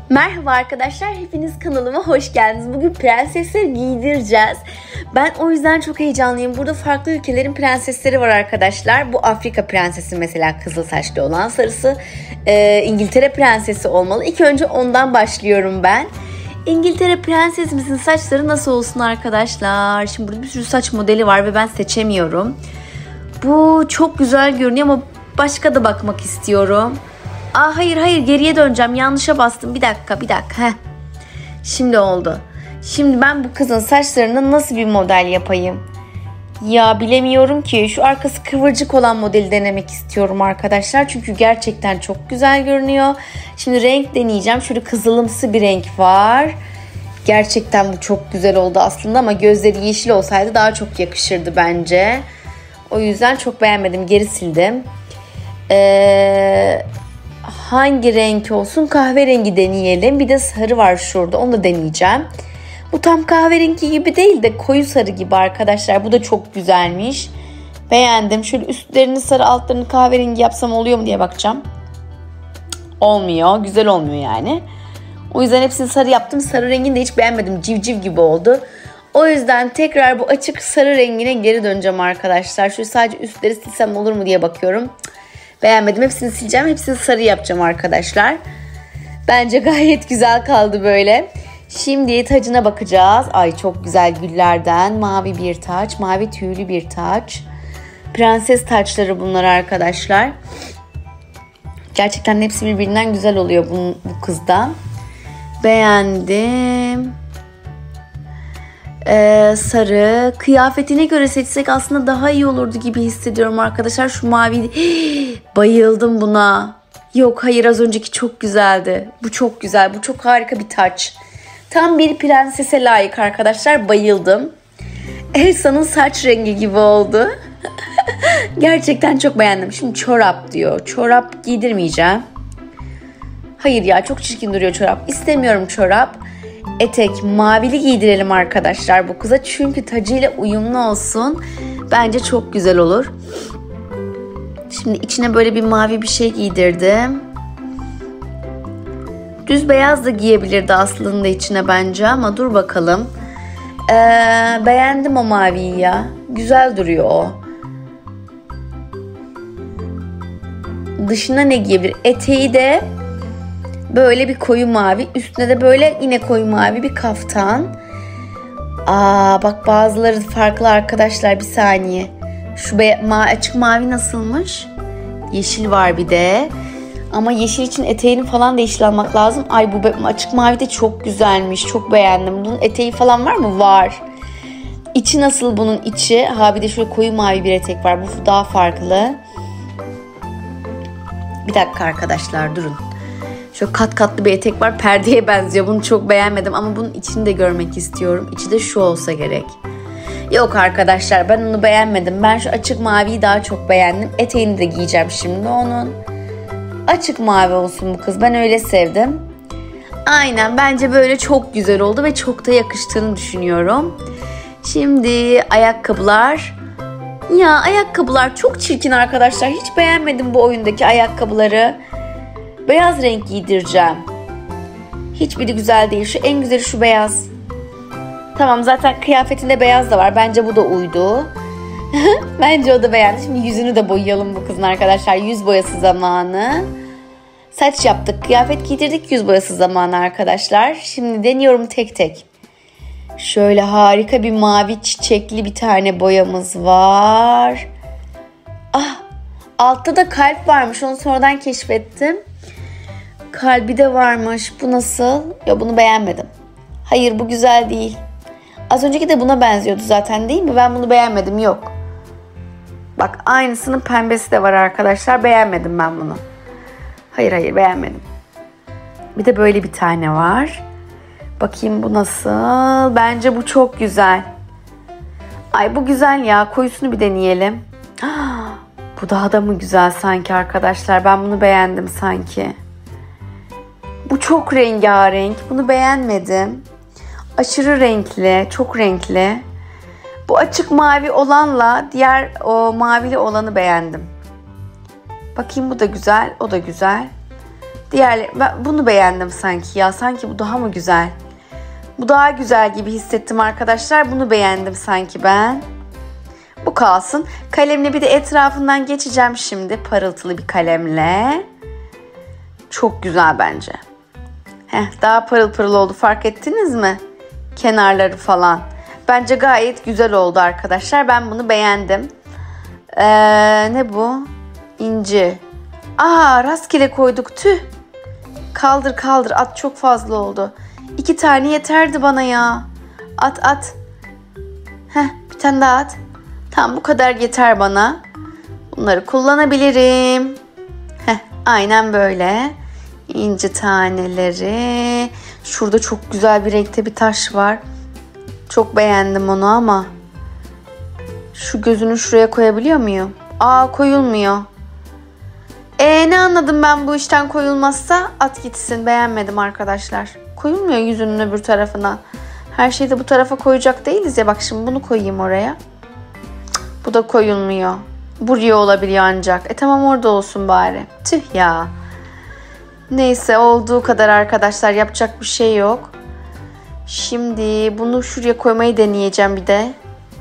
Merhaba arkadaşlar, hepiniz kanalıma hoş geldiniz. Bugün prensesleri giydireceğiz. Ben o yüzden çok heyecanlıyım. Burada farklı ülkelerin prensesleri var arkadaşlar. Bu Afrika prensesi mesela, kızıl saçlı olan, sarısı İngiltere prensesi olmalı. İlk önce ondan başlıyorum ben. İngiltere prensesimizin saçları nasıl olsun arkadaşlar? Şimdi burada bir sürü saç modeli var ve ben seçemiyorum. Bu çok güzel görünüyor ama başka da bakmak istiyorum. Hayır geriye döneceğim. Yanlışa bastım. Bir dakika. Heh. Şimdi oldu. Şimdi ben bu kızın saçlarını nasıl bir model yapayım? Ya bilemiyorum ki. Şu arkası kıvırcık olan modeli denemek istiyorum arkadaşlar. Çünkü gerçekten çok güzel görünüyor. Şimdi renk deneyeceğim. Şöyle kızılımsı bir renk var. Gerçekten bu çok güzel oldu aslında ama gözleri yeşil olsaydı daha çok yakışırdı bence. O yüzden çok beğenmedim. Geri sildim. Hangi renk olsun? Kahverengi deneyelim. Bir de sarı var şurada. Onu da deneyeceğim. Bu tam kahverengi gibi değil de koyu sarı gibi arkadaşlar. Bu da çok güzelmiş. Beğendim. Şöyle üstlerini sarı, altlarını kahverengi yapsam oluyor mu diye bakacağım. Olmuyor. Güzel olmuyor yani. O yüzden hepsini sarı yaptım. Sarı rengini de hiç beğenmedim. Civciv gibi oldu. O yüzden tekrar bu açık sarı rengine geri döneceğim arkadaşlar. Şöyle sadece üstleri silsem olur mu diye bakıyorum. Beğenmedim. Hepsini sileceğim. Hepsini sarı yapacağım arkadaşlar. Bence gayet güzel kaldı böyle. Şimdi tacına bakacağız. Ay çok güzel güllerden. Mavi bir taç. Mavi tüylü bir taç. Prenses taçları bunlar arkadaşlar. Gerçekten hepsi birbirinden güzel oluyor bu kızda. Beğendim. Sarı. Kıyafetine göre seçsek aslında daha iyi olurdu gibi hissediyorum arkadaşlar. Şu mavi. Bayıldım buna. Yok hayır, az önceki çok güzeldi. Bu çok güzel. Bu çok harika bir taç. Tam bir prensese layık arkadaşlar. Bayıldım. Elsa'nın saç rengi gibi oldu. Gerçekten çok beğendim. Şimdi çorap diyor. Çorap giydirmeyeceğim. Hayır ya, çok çirkin duruyor çorap. İstemiyorum çorap. Etek mavili giydirelim arkadaşlar bu kıza. Çünkü tacıyla uyumlu olsun. Bence çok güzel olur. Şimdi içine böyle bir mavi bir şey giydirdim. Düz beyaz da giyebilirdi aslında içine bence ama dur bakalım. Beğendim o maviyi ya. Güzel duruyor o. Dışına ne giyebilir? Eteği de böyle bir koyu mavi. Üstüne de böyle yine koyu mavi bir kaftan. Bak bazıları farklı arkadaşlar. Bir saniye. Şu açık mavi nasılmış? Yeşil var bir de. Ama yeşil için eteğini falan da yeşil almak lazım. Ay bu açık mavi de çok güzelmiş. Çok beğendim. Bunun eteği falan var mı? Var. İçi nasıl bunun içi? Bir de şöyle koyu mavi bir etek var. Bu daha farklı. Bir dakika arkadaşlar durun. Şöyle kat katlı bir etek var. Perdeye benziyor. Bunu çok beğenmedim ama bunun içini de görmek istiyorum. İçi de şu olsa gerek. Yok arkadaşlar, ben onu beğenmedim. Ben şu açık maviyi daha çok beğendim. Eteğini de giyeceğim şimdi onun. Açık mavi olsun bu kız. Ben öyle sevdim. Aynen, bence böyle çok güzel oldu ve çok da yakıştığını düşünüyorum. Şimdi ayakkabılar. Ya ayakkabılar çok çirkin arkadaşlar. Hiç beğenmedim bu oyundaki ayakkabıları. Beyaz renk giydireceğim. Hiçbiri güzel değil. Şu en güzeli şu beyaz. Tamam, zaten kıyafetinde beyaz da var. Bence bu da uydu. Bence o da beğendi. Şimdi yüzünü de boyayalım bu kızın arkadaşlar. Yüz boyası zamanı. Saç yaptık, kıyafet giydirdik, yüz boyası zamanı arkadaşlar. Şimdi deniyorum tek tek. Şöyle harika bir mavi çiçekli bir tane boyamız var. Altta da kalp varmış. Onu sonradan keşfettim. Kalbi de varmış. Bu nasıl? Ya bunu beğenmedim. Hayır, bu güzel değil. Az önceki de buna benziyordu zaten, değil mi? Ben bunu beğenmedim. Yok. Bak aynısının pembesi de var arkadaşlar. Beğenmedim ben bunu. Hayır beğenmedim. Bir de böyle bir tane var. Bakayım bu nasıl? Bence bu çok güzel. Ay bu güzel ya. Koyusunu bir deneyelim. Bu daha da mı güzel sanki arkadaşlar? Ben bunu beğendim sanki. Bu çok rengarenk. Bunu beğenmedim. Aşırı renkli. Çok renkli. Bu açık mavi olanla diğer o mavili olanı beğendim. Bakayım bu da güzel. O da güzel. Ben bunu beğendim sanki ya. Sanki bu daha mı güzel? Bu daha güzel gibi hissettim arkadaşlar. Bunu beğendim sanki ben. Bu kalsın. Kalemle bir de etrafından geçeceğim şimdi. Parıltılı bir kalemle. Çok güzel bence. Daha pırıl pırıl oldu. Fark ettiniz mi? Kenarları falan. Bence gayet güzel oldu arkadaşlar. Ben bunu beğendim. Ne bu? İnci. Rastgele koyduk. Tüh. Kaldır. At, çok fazla oldu. 2 tane yeterdi bana ya. At. Bir tane daha at. Tamam, bu kadar yeter bana. Bunları kullanabilirim. Aynen böyle. İnci taneleri. Şurada çok güzel bir renkte bir taş var. Çok beğendim onu ama. Şu gözünü şuraya koyabiliyor muyum? Koyulmuyor. Ne anladım ben bu işten, koyulmazsa at gitsin. Beğenmedim arkadaşlar. Koyulmuyor yüzünün öbür tarafına. Her şeyi de bu tarafa koyacak değiliz ya. Bak şimdi bunu koyayım oraya. Bu da koyulmuyor. Buraya olabiliyor ancak. Tamam, orada olsun bari. Tüh ya. Neyse, olduğu kadar arkadaşlar, yapacak bir şey yok. Şimdi bunu şuraya koymayı deneyeceğim bir de.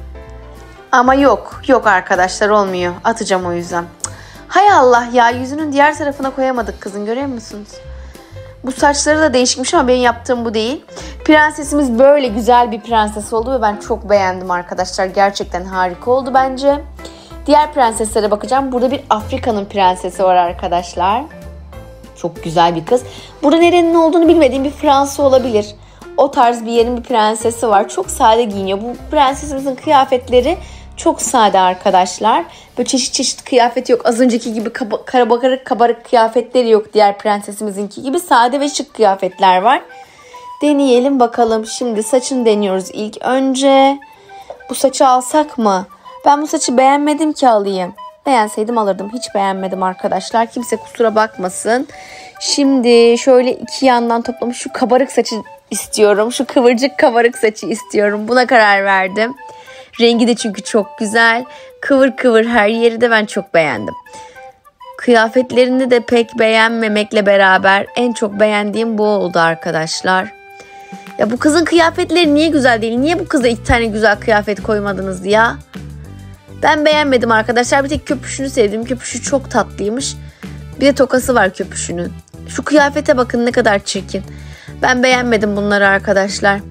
Ama yok arkadaşlar, olmuyor. Atacağım o yüzden. Hay Allah ya, yüzünün diğer tarafına koyamadık kızın, görüyor musunuz? Bu saçları da değişikmiş ama benim yaptığım bu değil. Prensesimiz böyle güzel bir prenses oldu ve ben çok beğendim arkadaşlar. Gerçekten harika oldu bence. Diğer prenseslere bakacağım. Burada bir Afrika'nın prensesi var arkadaşlar. Çok güzel bir kız. Burada nerenin olduğunu bilmediğim bir Fransa olabilir. O tarz bir yerin bir prensesi var. Çok sade giyiniyor. Bu prensesimizin kıyafetleri çok sade arkadaşlar. Böyle çeşit kıyafeti yok. Az önceki gibi kabarık kıyafetleri yok. Diğer prensesimizinki gibi sade ve şık kıyafetler var. Deneyelim bakalım. Şimdi saçını deniyoruz ilk önce. Bu saçı alsak mı? Ben bu saçı beğenmedim ki alayım. Beğenseydim alırdım. Hiç beğenmedim arkadaşlar. Kimse kusura bakmasın. Şimdi şöyle iki yandan toplamış şu kabarık saçı istiyorum. Şu kıvırcık kabarık saçı istiyorum. Buna karar verdim. Rengi de çünkü çok güzel. Kıvır her yeri de ben çok beğendim. Kıyafetlerini de pek beğenmemekle beraber en çok beğendiğim bu oldu arkadaşlar. Ya bu kızın kıyafetleri niye güzel değil? Niye bu kıza 2 tane güzel kıyafet koymadınız ya? Ben beğenmedim arkadaşlar. Bir tek köpüşünü sevdim. Köpüşü çok tatlıymış. Bir de tokası var köpüşünün. Şu kıyafete bakın, ne kadar çirkin. Ben beğenmedim bunları arkadaşlar.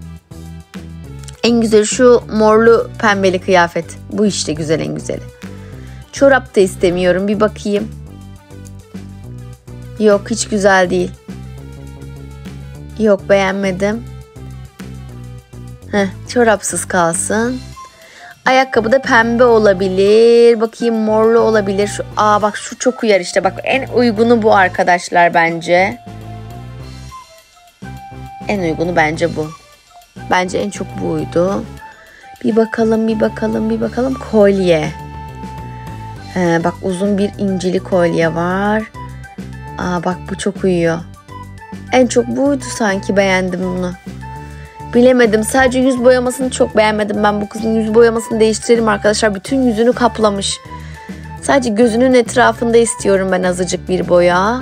En güzeli şu morlu pembeli kıyafet. Bu işte güzel, en güzeli. Çorap da istemiyorum. Bir bakayım. Yok, hiç güzel değil. Yok, beğenmedim. Çorapsız kalsın. Ayakkabı da pembe olabilir. Bakayım, morlu olabilir. Bak şu çok uyar işte. Bak en uygunu bu arkadaşlar bence. En uygunu bence bu. Bence en çok buydu. Bir bakalım. Kolye. Bak uzun bir incili kolye var. Bak bu çok uyuyor. En çok buydu sanki, beğendim bunu. Bilemedim. Sadece yüz boyamasını çok beğenmedim. Ben bu kızın yüz boyamasını değiştirelim arkadaşlar. Bütün yüzünü kaplamış. Sadece gözünün etrafında istiyorum ben azıcık bir boya.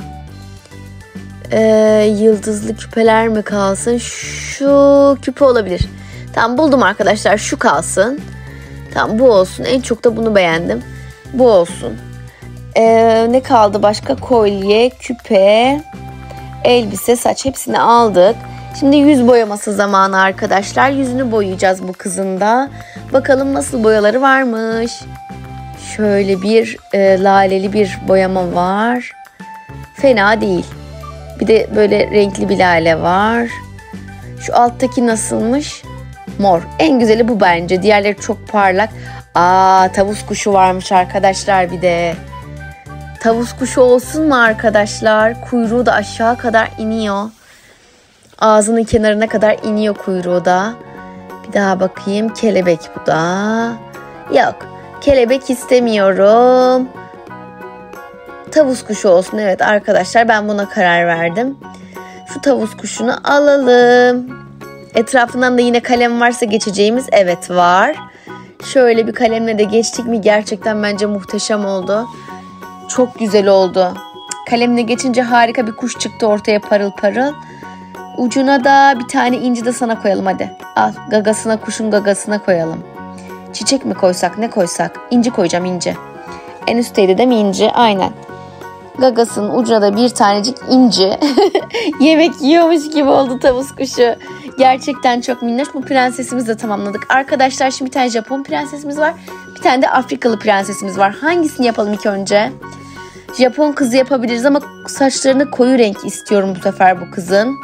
Yıldızlı küpeler mi kalsın? Şu küpe olabilir. Tamam, buldum arkadaşlar. Şu kalsın. Tamam, bu olsun. En çok da bunu beğendim. Bu olsun. Ne kaldı başka? Kolye, küpe, elbise, saç, hepsini aldık. Şimdi yüz boyaması zamanı arkadaşlar. Yüzünü boyayacağız bu kızın da. Bakalım nasıl boyaları varmış. Şöyle bir laleli bir boyama var. Fena değil. Bir de böyle renkli bir lale var. Şu alttaki nasılmış? Mor. En güzeli bu bence. Diğerleri çok parlak. Tavus kuşu varmış arkadaşlar bir de. Tavus kuşu olsun mu arkadaşlar? Kuyruğu da aşağı kadar iniyor. Ağzının kenarına kadar iniyor kuyruğu da. Bir daha bakayım. Kelebek bu da. Yok. Kelebek istemiyorum. Tavus kuşu olsun. Evet arkadaşlar, ben buna karar verdim. Şu tavus kuşunu alalım. Etrafından da yine kalem varsa geçeceğimiz, evet var. Şöyle bir kalemle de geçtik mi gerçekten bence muhteşem oldu. Çok güzel oldu. Kalemine geçince harika bir kuş çıktı ortaya parıl parıl. Ucuna da bir tane inci de sana koyalım hadi. Al gagasına, kuşun gagasına koyalım. Çiçek mi koysak, ne koysak? İnci koyacağım, inci. En üstteydi değil mi inci? Aynen. Gagasının ucuna da bir tanecik inci. Yemek yiyormuş gibi oldu tavus kuşu. Gerçekten çok minnoş. Bu prensesimizi de tamamladık. Arkadaşlar şimdi bir tane Japon prensesimiz var. Bir tane de Afrikalı prensesimiz var. Hangisini yapalım ilk önce? Japon kızı yapabiliriz ama saçlarını koyu renk istiyorum bu sefer bu kızın.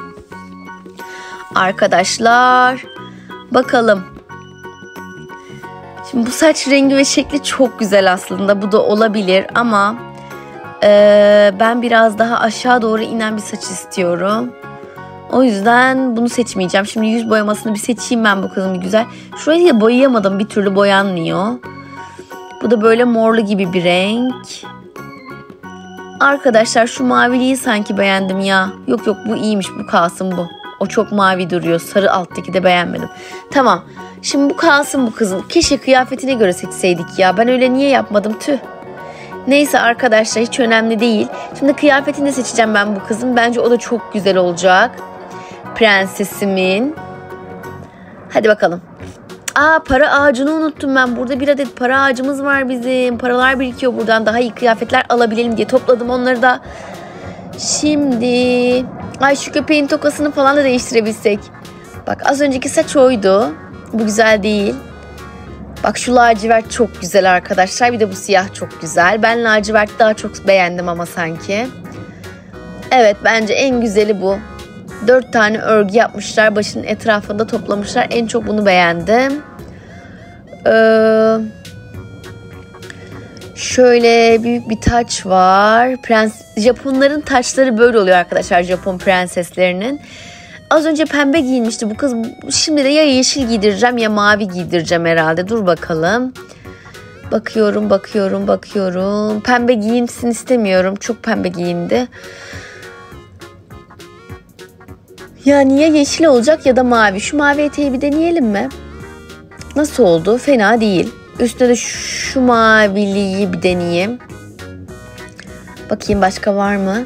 Arkadaşlar bakalım. Şimdi bu saç rengi ve şekli çok güzel aslında. Bu da olabilir ama ben biraz daha aşağı doğru inen bir saç istiyorum. O yüzden bunu seçmeyeceğim. Şimdi yüz boyamasını bir seçeyim ben bu kızın bir güzel. Şurayı da boyayamadım, bir türlü boyanmıyor. Bu da böyle morlu gibi bir renk. Arkadaşlar şu maviliği sanki beğendim ya. Yok bu iyiymiş, bu kalsın bu. O çok mavi duruyor. Sarı alttaki de beğenmedim. Tamam. Şimdi bu kalsın bu kızın. Keşke kıyafetine göre seçseydik ya. Ben öyle niye yapmadım tüh. Neyse arkadaşlar hiç önemli değil. Şimdi kıyafetini de seçeceğim ben bu kızın. Bence o da çok güzel olacak. Prensesimin. Hadi bakalım. Para ağacını unuttum ben. Burada bir adet para ağacımız var bizim. Paralar birikiyor buradan. Daha iyi kıyafetler alabilelim diye topladım onları da. Şimdi şu köpeğin tokasını falan da değiştirebilsek. Bak az önceki saç oydu. Bu güzel değil. Bak şu lacivert çok güzel arkadaşlar. Bir de bu siyah çok güzel. Ben lacivert daha çok beğendim ama sanki. Evet bence en güzeli bu. 4 tane örgü yapmışlar. Başının etrafında toplamışlar. En çok bunu beğendim. Şöyle büyük bir taç var. Japonların taçları böyle oluyor arkadaşlar. Japon prenseslerinin. Az önce pembe giyinmişti bu kız. Şimdi de ya yeşil giydireceğim ya mavi giydireceğim herhalde. Dur bakalım. Bakıyorum. Pembe giyinsin istemiyorum. Çok pembe giyindi. Yani ya yeşil olacak ya da mavi. Şu mavi eteği bir deneyelim mi? Nasıl oldu? Fena değil. Üstüne de şu maviliği bir deneyeyim. Bakayım başka var mı?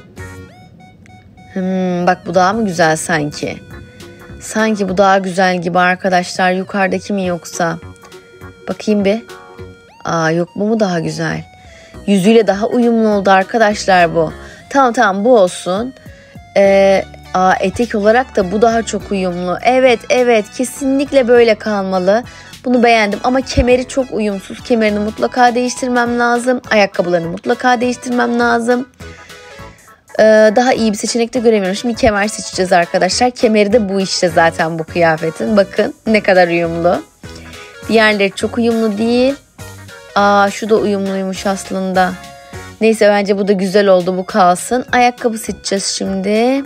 Bak bu daha mı güzel sanki? Sanki bu daha güzel gibi arkadaşlar. Yukarıdaki mi yoksa? Bakayım bir. Yok bu mu daha güzel? Yüzüyle daha uyumlu oldu arkadaşlar bu. Tamam bu olsun. Etek olarak da bu daha çok uyumlu. Evet kesinlikle böyle kalmalı. Bunu beğendim ama kemeri çok uyumsuz. Kemerini mutlaka değiştirmem lazım. Ayakkabılarını mutlaka değiştirmem lazım. Daha iyi bir seçenek de göremiyorum. Şimdi kemer seçeceğiz arkadaşlar. Kemeri de bu işte zaten bu kıyafetin. Bakın ne kadar uyumlu. Diğerleri çok uyumlu değil. Şu da uyumluymuş aslında. Neyse bence bu da güzel oldu. Bu kalsın. Ayakkabı seçeceğiz şimdi.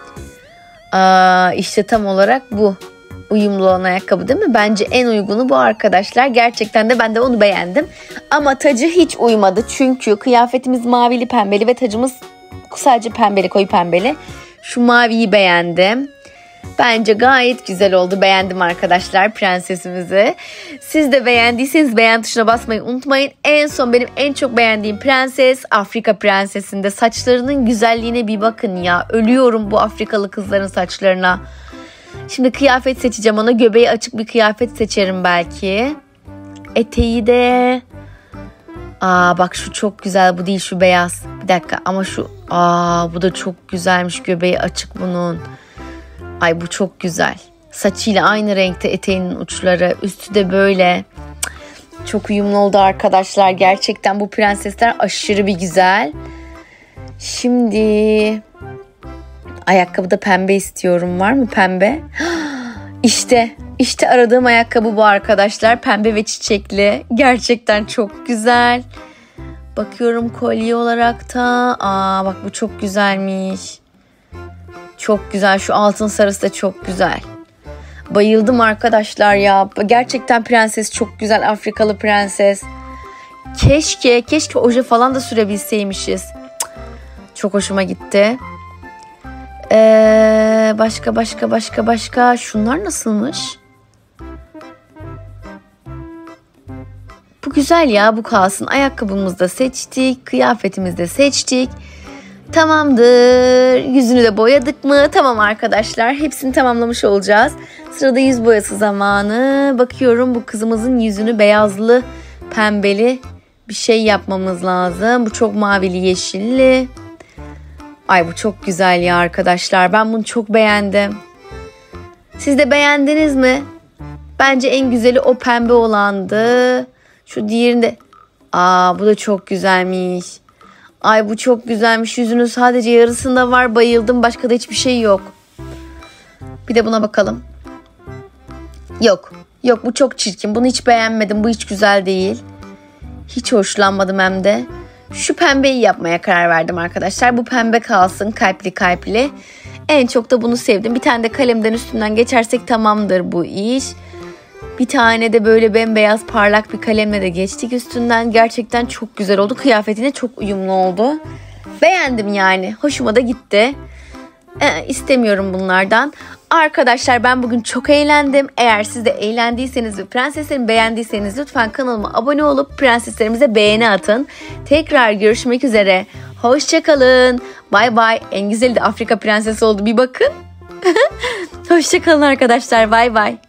İşte tam olarak bu. Uyumlu olan ayakkabı değil mi? Bence en uygunu bu arkadaşlar. Gerçekten de ben de onu beğendim. Ama tacı hiç uymadı. Çünkü kıyafetimiz mavili pembeli ve tacımız sadece pembeli, koyu pembeli. Şu maviyi beğendim. Bence gayet güzel oldu. Beğendim arkadaşlar prensesimizi. Siz de beğendiyseniz beğen tuşuna basmayı unutmayın. En son benim en çok beğendiğim prenses Afrika prensesinde. Saçlarının güzelliğine bir bakın ya. Ölüyorum bu Afrikalı kızların saçlarına. Şimdi kıyafet seçeceğim ona. Göbeği açık bir kıyafet seçerim belki. Eteği de... bak şu çok güzel. Bu değil, şu beyaz. Bir dakika ama şu... bu da çok güzelmiş. Göbeği açık bunun. Bu çok güzel. Saçıyla aynı renkte eteğinin uçları. Üstü de böyle. Çok uyumlu oldu arkadaşlar. Gerçekten bu prensesler aşırı bir güzel. Şimdi... Ayakkabıda pembe istiyorum. Var mı pembe? İşte aradığım ayakkabı bu arkadaşlar. Pembe ve çiçekli. Gerçekten çok güzel. Bakıyorum kolye olarak da. Bak bu çok güzelmiş. Çok güzel. Şu altın sarısı da çok güzel. Bayıldım arkadaşlar ya. Gerçekten prenses çok güzel. Afrikalı prenses. Keşke oje falan da sürebilseymişiz. Çok hoşuma gitti. Başka. Şunlar nasılmış? Bu güzel ya, bu kalsın. Ayakkabımızı da seçtik. Kıyafetimizi de seçtik. Tamamdır. Yüzünü de boyadık mı? Tamam arkadaşlar. Hepsini tamamlamış olacağız. Sırada yüz boyası zamanı. Bakıyorum bu kızımızın yüzünü beyazlı, pembeli bir şey yapmamız lazım. Bu çok mavili, yeşilli. Ay bu çok güzel ya arkadaşlar. Ben bunu çok beğendim. Siz de beğendiniz mi? Bence en güzeli o pembe olandı. Şu diğerinde. Bu da çok güzelmiş. Ay bu çok güzelmiş. Yüzünün sadece yarısında var. Bayıldım. Başka da hiçbir şey yok. Bir de buna bakalım. Yok. Yok bu çok çirkin. Bunu hiç beğenmedim. Bu hiç güzel değil. Hiç hoşlanmadım hem de. Şu pembeyi yapmaya karar verdim arkadaşlar. Bu pembe kalsın. Kalpli kalpli. En çok da bunu sevdim. Bir tane de kalemden üstünden geçersek tamamdır bu iş. Bir tane de böyle bembeyaz parlak bir kalemle de geçtik üstünden. Gerçekten çok güzel oldu. Kıyafetine çok uyumlu oldu. Beğendim yani. Hoşuma da gitti. İstemiyorum bunlardan. Arkadaşlar ben bugün çok eğlendim. Eğer siz de eğlendiyseniz ve prenseslerimi beğendiyseniz lütfen kanalıma abone olup prenseslerimize beğeni atın. Tekrar görüşmek üzere. Hoşçakalın. Bay bay. En güzeli de Afrika prensesi oldu. Bir bakın. Hoşçakalın arkadaşlar. Bay bay.